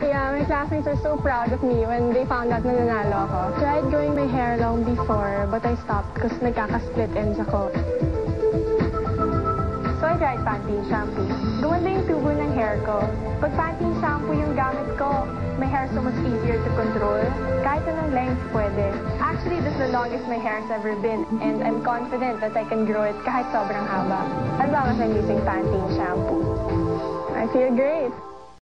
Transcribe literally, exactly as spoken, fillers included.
Yeah, my classmates are so proud of me when they found out na nanalo ako. Tried growing my hair long before, but I stopped because nagkaka-split ends ako. So I tried Pantene shampoo. Gumanda yung tubo ng hair ko. Pag Pantene shampoo yung gamit ko, my hair so much easier to control. Kahit anong length pwede. Actually, this is the longest my hair has ever been, and I'm confident that I can grow it kahit sobrang haba. As long as I'm using Pantene shampoo. I feel great.